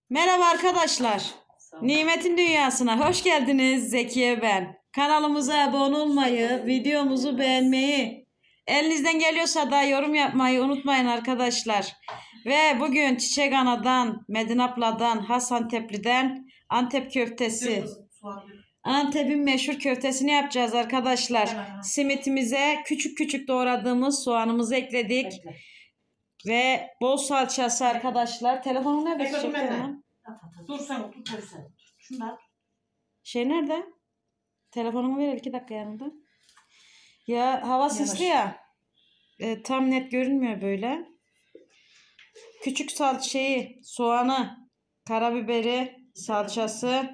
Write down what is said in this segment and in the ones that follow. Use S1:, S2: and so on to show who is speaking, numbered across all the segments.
S1: Merhaba arkadaşlar. Nimetin Dünyası'na hoş geldiniz. Zekiye ben. Kanalımıza abone olmayı, videomuzu beğenmeyi, elinizden geliyorsa da yorum yapmayı unutmayın arkadaşlar. Ve bugün Çiçek Ana'dan, Medine abladan, Hasan Tepli'den Antep köftesi. Antep'in meşhur köftesini yapacağız arkadaşlar. Simitimize küçük küçük doğradığımız soğanımızı ekledik. Ve bol salçası arkadaşlar. Telefonun nerede?
S2: Dur sen tut sen. Şunlar.
S1: Şey nerede? Telefonumu ver 2 dakika yanında. Ya hava sisli ya. Tam net görünmüyor böyle. Küçük soğanı, karabiberi, salçası.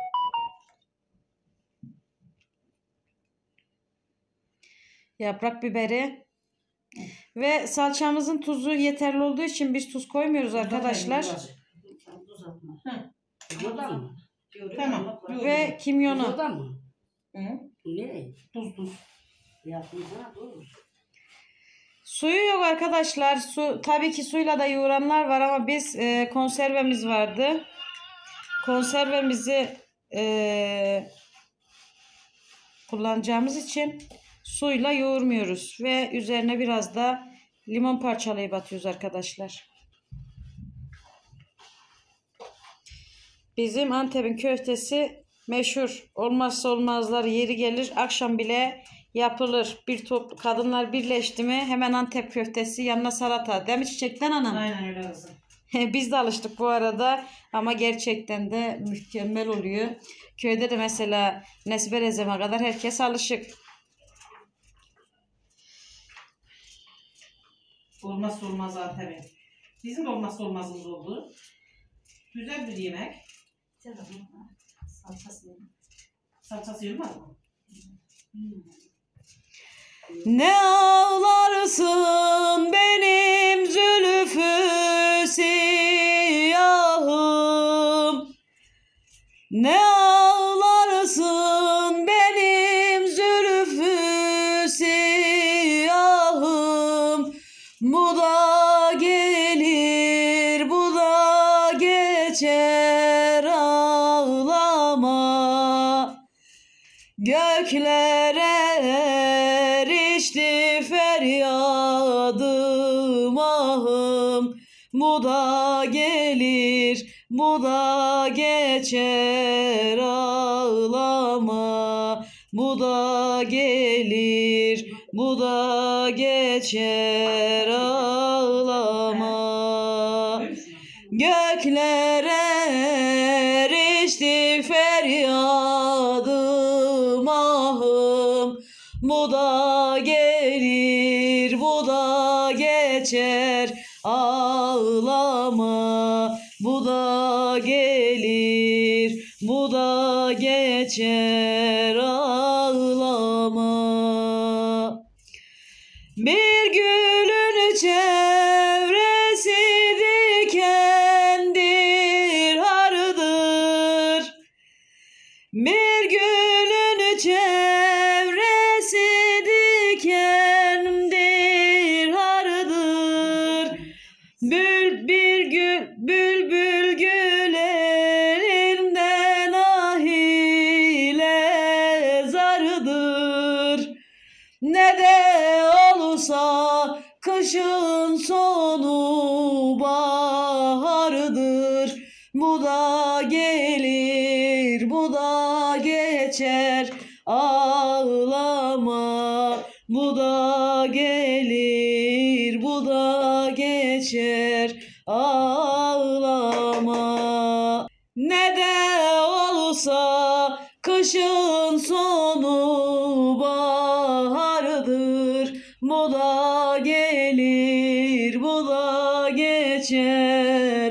S1: Yaprak biberi. Ve salçamızın tuzu yeterli olduğu için biz tuz koymuyoruz arkadaşlar.
S2: Tamam.
S1: Ve kimyonu.
S2: Tuz.
S1: Suyu yok arkadaşlar. Tabii ki suyla da yoğuranlar var ama biz konservemiz vardı. Konservemizi kullanacağımız için suyla yoğurmuyoruz ve üzerine biraz da limon parçalayıp atıyoruz arkadaşlar. Bizim Antep'in köftesi meşhur. Olmazsa olmazlar, yeri gelir akşam bile yapılır. Kadınlar birleşti mi hemen Antep köftesi, yanına salata. Değil mi Çiçekten Hanım?
S2: Aynen öyle kızım.
S1: Biz de alıştık bu arada ama gerçekten de mükemmel oluyor. Köyde de mesela Nesibe Rezem'e kadar herkes alışık.
S2: Olmazsa olmaz tabii. Bizim de olmazsa olmazımız oldu. Güzel bir yemek. Salçası yılmaz mı?
S1: Ne ağlarsın benim zülfü siyahım, ne ağlarsın benim zülfü siyahım, bu da gelir bu da geçer, ağlama. Göklere erişti feryadım ahım, bu da gelir bu da geçer, ağlama. Bu da gelir bu da geçer, ağlama. Göklere erişti feryadım ahım, bu da gelir bu da geçer, ağlama. Bu da gelir bu da geçer, ağlama. Bir gülün çevresi dikendir, hardır. Bir gülün çevresi dikendir, hardır. Bülbül gül elinden ahile zardır. Ne de olsa kışın sonu bahardır. Bu da gelir bu da geçer, ağlama. Bu da gelir bu da geçer, ağlama. Ne de olsa kışın sonu bahardır. Bu da gelir bu da geçer,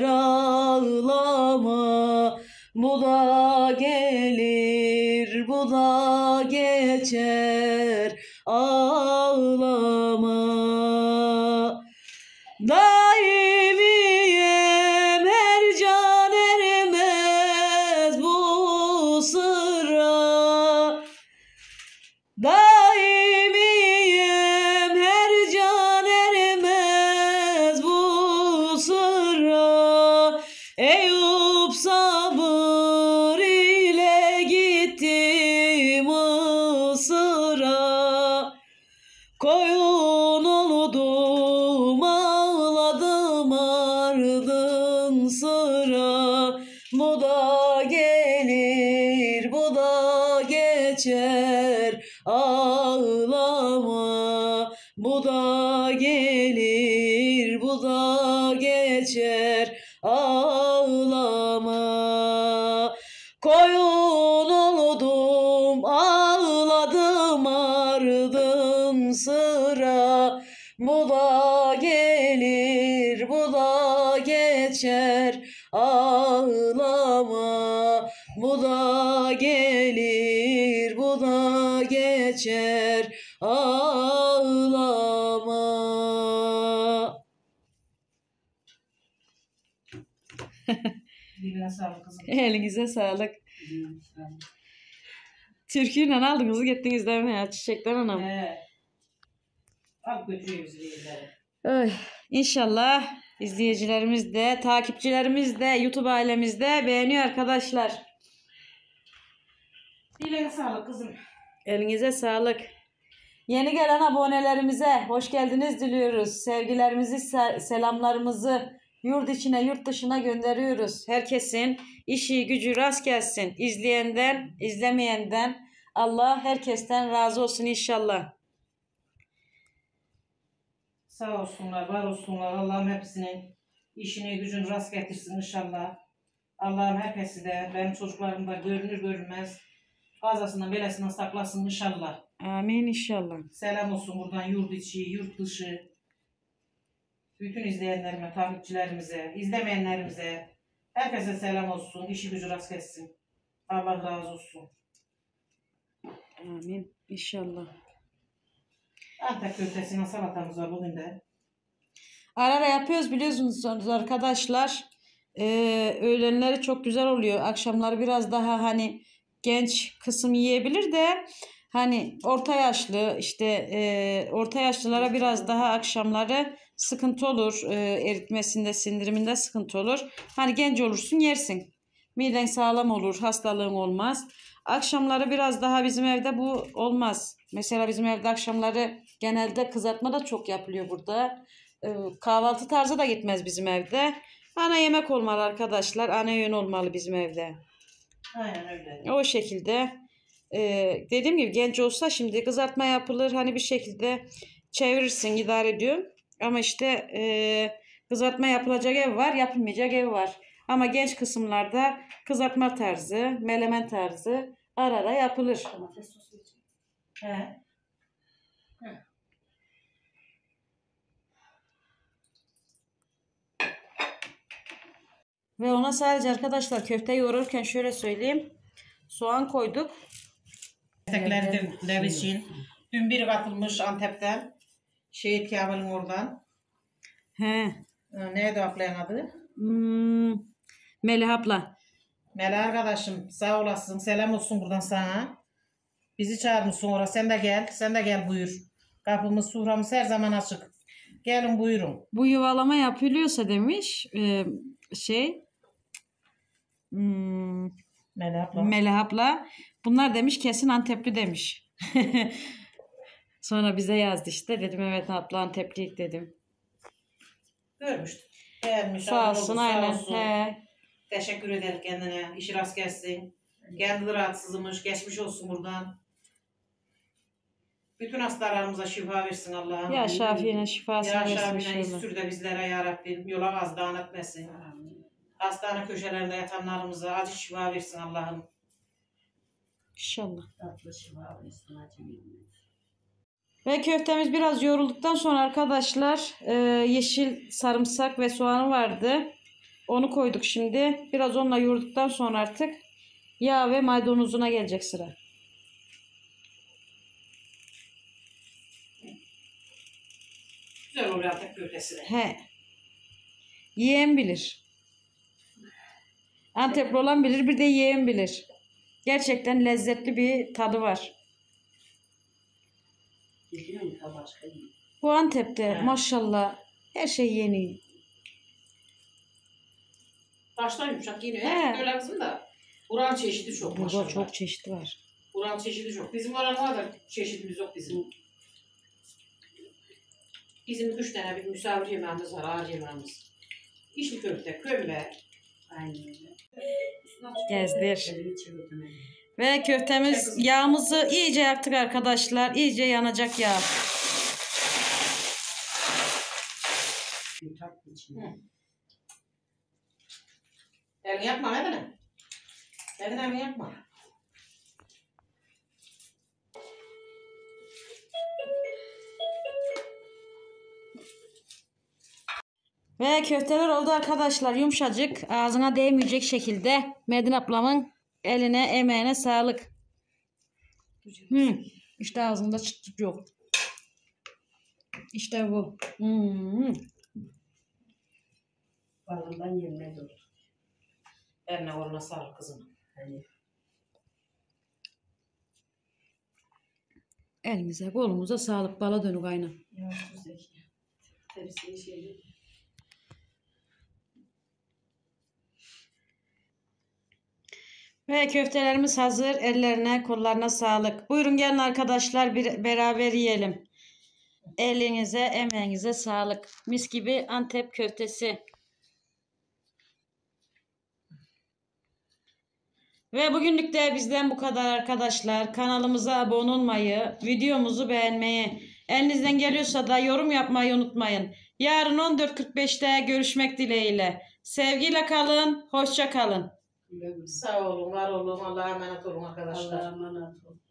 S1: ağlama. Bu da gelir bu da geçer, ağlama. Daimiyem her can ermez bu sıra. Daimiyem her can ermez bu sıra. Ey sabır ile gittim Mısır'a. Koyun oldum ağladım ardın sıra. Bu da gelir bu da geçer ağlama. Bu da gelir bu da geçer ağlama. Koyun oldum ağladım ardın sıra. Bu da gelir bu da geçer ağlama. Bu da gelir bu da geçer ağlama.
S2: Diline sağlık kızım.
S1: Elinize sağlık. Türküyle aldınız gittiniz değil mi ya Çiçekten Hanım?
S2: Al götürüyoruz izleyicileri.
S1: Öy, İnşallah izleyicilerimiz de, takipçilerimiz de, YouTube ailemizde beğeniyor arkadaşlar.
S2: Diline sağlık kızım.
S1: Elinize sağlık. Yeni gelen abonelerimize hoş geldiniz diliyoruz. Sevgilerimizi, selamlarımızı yurt içine, yurt dışına gönderiyoruz. Herkesin işi gücü rast gelsin. İzleyenden, izlemeyenden Allah herkesten razı olsun inşallah.
S2: Sağ olsunlar, var olsunlar. Allah'ım hepsinin işini gücünü rast getirsin inşallah. Allah'ım herkesi de benim çocuklarım da görünür görünmez kazasından belasinden saklasın inşallah.
S1: Amin inşallah.
S2: Selam olsun buradan yurt içi, yurt dışı. Bütün izleyenlerime, takipçilerimize, izlemeyenlerimize herkese selam olsun. İşi gücü rast gelsin. Allah razı olsun.
S1: Amin inşallah.
S2: Antep köftesine salatamız var bugün de.
S1: Ara ara yapıyoruz biliyorsunuz arkadaşlar. Öğlenleri çok güzel oluyor. Akşamları biraz daha hani genç kısım yiyebilir de hani orta yaşlı işte orta yaşlılara biraz daha akşamları sıkıntı olur. Eritmesinde, sindiriminde sıkıntı olur. Hani genç olursun yersin. Miden sağlam olur, hastalığın olmaz. Akşamları biraz daha bizim evde bu olmaz. Mesela bizim evde akşamları genelde kızartma da çok yapılıyor burada. Kahvaltı tarzı da gitmez bizim evde. Ana yemek olmalı arkadaşlar. Ana öğün olmalı bizim evde.
S2: Aynen öyle.
S1: O şekilde dediğim gibi genç olsa şimdi kızartma yapılır. Hani bir şekilde çevirirsin idare ediyorum. Ama işte kızartma yapılacak ev var, yapılmayacak ev var. Ama genç kısımlarda kızartma tarzı, melemen tarzı ara ara yapılır.
S2: He.
S1: Ve ona sadece arkadaşlar köfte yoğururken şöyle söyleyeyim. Soğan koyduk.
S2: Destekleri Leviş'in. Dün biri katılmış Antep'ten. Şehit Kamil'in oradan.
S1: He.
S2: Neydi o ablanın adı?
S1: Melih abla.
S2: Mela arkadaşım sağ olasın. Selam olsun buradan sana. Bizi çağırmışsın oraya. Sen de gel. Sen de gel buyur. Kapımız, soframız her zaman açık. Gelin buyurun.
S1: Bu yuvalama yapılıyorsa demiş
S2: Mela abla.
S1: Melih abla. Bunlar demiş kesin Antepli demiş. Sonra bize yazdı işte. Dedim evet abla Antepliyik dedim.
S2: Görmüştüm. Beğenmiş.
S1: Sağ olsun
S2: sağ
S1: aynen.
S2: olsun.
S1: He.
S2: Teşekkür ederim kendine. İşi rast gelsin. Kendi rahatsızmış. Geçmiş olsun buradan. Bütün hastalarımıza şifa versin Allah'ım.
S1: Ya Şafi'ne şifasını
S2: Ya
S1: versin
S2: Şafi'ne
S1: inşallah.
S2: sür de bizlere ya Rabbim. Yola gazdan etmesin. Hastane köşelerinde yatanlarımıza acı şifa versin Allah'ım.
S1: İnşallah.
S3: Tatlı şifa versin acımın.
S1: Ve köftemiz biraz yoğrulduktan sonra arkadaşlar yeşil sarımsak ve soğanı vardı. Onu koyduk şimdi. Biraz onunla yoğurduktan sonra artık yağ ve maydanozuna gelecek sıra.
S2: Güzel oluyor Antep köftesi de.
S1: He. Yiyen bilir. Antepli olan bilir, bir de yiyen bilir. Gerçekten lezzetli bir tadı var.
S3: Biliyor musun başka iyi?
S1: Bu Antep'te
S2: He.
S1: maşallah her şey yeni.
S2: Taşlar yumuşak yine.
S1: He.
S2: Öyle kızım da. Buranın çeşidi çok
S1: Burada
S2: maşallah.
S1: çok çeşit var.
S2: Buranın çeşidi çok. Bizim oranın var da çeşidimiz yok bizim. Bizim 3 tane bir misafir yemeğimiz var, ağır yemeğimiz. İçli köfte, kömbe.
S3: Aynen öyle.
S1: Gezdir.
S3: Elimi çevirdim.
S1: Ve köftemiz yağımızı iyice yaktık arkadaşlar. İyice yanacak yağ.
S3: Bir tatlı içine.
S2: Elini yapma Medine. Elini yapma.
S1: Ve köfteler oldu arkadaşlar. Yumuşacık. Ağzına değmeyecek şekilde. Medine ablamın eline emeğine sağlık. İşte ağzında çıt çıt yok. İşte bu.
S3: Balından yerine dur.
S2: Eline koluna sağlık kızım.
S3: Hani
S1: Elimize kolumuza sağlık. Bala dönük aynen.
S3: yavaş Zeki. Tepsiye şeyle.
S1: Ve köftelerimiz hazır. Ellerine kollarına sağlık. Buyurun gelin arkadaşlar beraber yiyelim. Elinize emeğinize sağlık. Mis gibi Antep köftesi. Ve bugünlük de bizden bu kadar arkadaşlar. Kanalımıza abone olmayı, videomuzu beğenmeyi, elinizden geliyorsa da yorum yapmayı unutmayın. Yarın 14.45'te görüşmek dileğiyle. Sevgiyle kalın, hoşça kalın.
S3: Güle güle.
S2: Sağ olun, var olun. Allah'a emanet olun arkadaşlar.
S3: Allah'a emanet ol.